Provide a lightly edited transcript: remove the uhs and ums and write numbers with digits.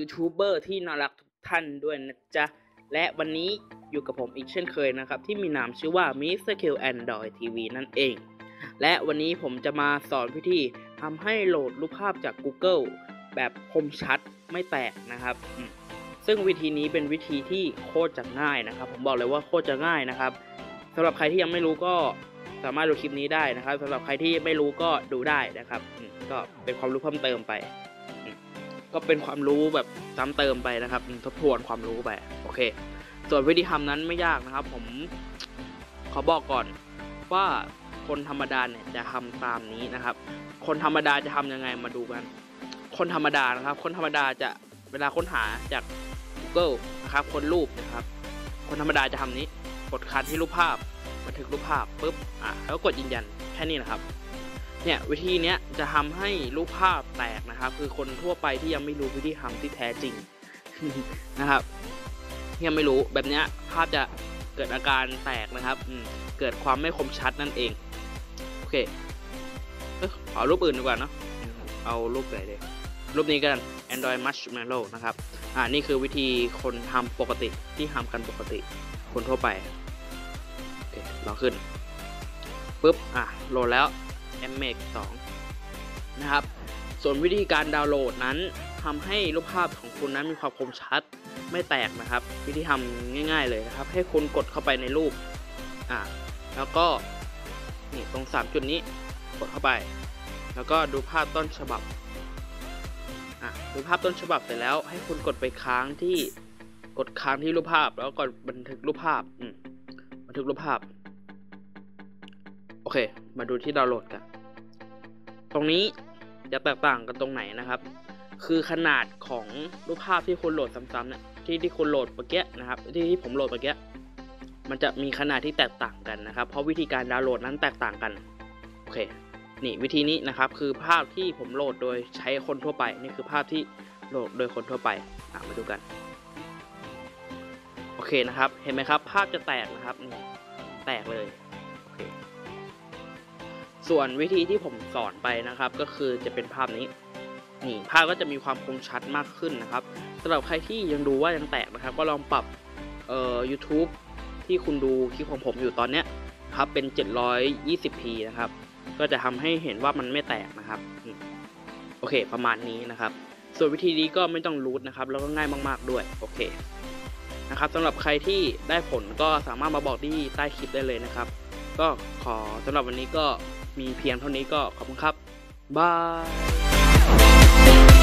ยูทูบเบอร์ที่น่ารักทุกท่านด้วยนะจ๊ะและวันนี้อยู่กับผมอีกเช่นเคยนะครับที่มีนามชื่อว่า Mr. Q Android TV นั่นเองและวันนี้ผมจะมาสอนวิธีทำให้โหลดรูปภาพจาก Google แบบคมชัดไม่แตกนะครับซึ่งวิธีนี้เป็นวิธีที่โคตรจะง่ายนะครับผมบอกเลยว่าโคตรจะง่ายนะครับสำหรับใครที่ยังไม่รู้ก็สามารถดูคลิปนี้ได้นะครับสำหรับใครที่ไม่รู้ก็ดูได้นะครับก็เป็นความรู้เพิ่มเติมไปก็เป็นความรู้แบบซ้ำเติมไปนะครับทบทวนความรู้ไปโอเคส่วนวิธีทำนั้นไม่ยากนะครับผมขอบอกก่อนว่าคนธรรมดาเนี่ยจะทำตามนี้นะครับคนธรรมดาจะทำยังไงมาดูกันคนธรรมดานะครับคนธรรมดาจะเวลาค้นหาจาก Google นะครับค้นรูปนะครับคนธรรมดาจะทำนี้กดคันที่รูปภาพบันทึกรูปภาพปุ๊บแล้วกดยืนยันแค่นี้นะครับเนี่ยวิธีเนี้ยจะทำให้รูปภาพแตกนะครับคือคนทั่วไปที่ยังไม่รู้วิธีทำที่แท้จริง นะครับยังไม่รู้แบบเนี้ยภาพจะเกิดอาการแตกนะครับเกิดความไม่คมชัดนั่นเองโอเคเอารูปอื่นดีกว่าเนาะเอารูปไหนดีรูปนี้กัน Android Marshmallow นะครับนี่คือวิธีคนทำปกติที่ทำกันปกติคนทั่วไปโอเคเราขึ้นปุ๊บโหลดแล้ว MX 2นะครับส่วนวิธีการดาวน์โหลดนั้นทำให้รูปภาพของคุณนั้นมีความคมชัดไม่แตกนะครับวิธีทำง่ายๆเลยนะครับให้คุณกดเข้าไปในรูปแล้วก็นี่ตรง3จุดนี้กดเข้าไปแล้วก็ดูภาพต้นฉบับดูภาพต้นฉบับเสร็จแล้วให้คุณกดไปค้างที่รูปภาพแล้วก็บันทึกรูปภาพบันทึกรูปภาพโอเคมาดูที่ดาวน์โหลดกันตรงนี้จะแตกต่างกันตรงไหนนะครับคือขนาดของรูปภาพที่คุณโหลดซ้ำๆเนี่ยที่คุณโหลดเมื่อกี้นะครับที่ผมโหลดเมื่อกี้มันจะมีขนาดที่แตกต่างกันนะครับเพราะวิธีการดาวน์โหลดนั้นแตกต่างกันโอเคนี่วิธีนี้นะครับคือภาพที่ผมโหลดโดยใช้คนทั่วไปนี่คือภาพที่โหลดโดยคนทั่วไปมาดูกันโอเคนะครับเห็นไหมครับภาพจะแตกนะครับแตกเลยโอเคส่วนวิธีที่ผมสอนไปนะครับก็คือจะเป็นภาพนี้นี่ภาพก็จะมีความคมชัดมากขึ้นนะครับสำหรับใครที่ยังดูว่ายังแตกนะครับก็ลองปรับYouTube ที่คุณดูคลิปของผมอยู่ตอนเนี้ยครับเป็น 720p นะครับก็จะทำให้เห็นว่ามันไม่แตกนะครับโอเคประมาณนี้นะครับส่วนวิธีนี้ก็ไม่ต้องรูทนะครับแล้วก็ง่ายมากๆด้วยโอเคนะครับสำหรับใครที่ได้ผลก็สามารถมาบอกที่ใต้คลิปได้เลยนะครับก็ขอสำหรับวันนี้ก็มีเพียงเท่านี้ก็ขอบคุณครับบาย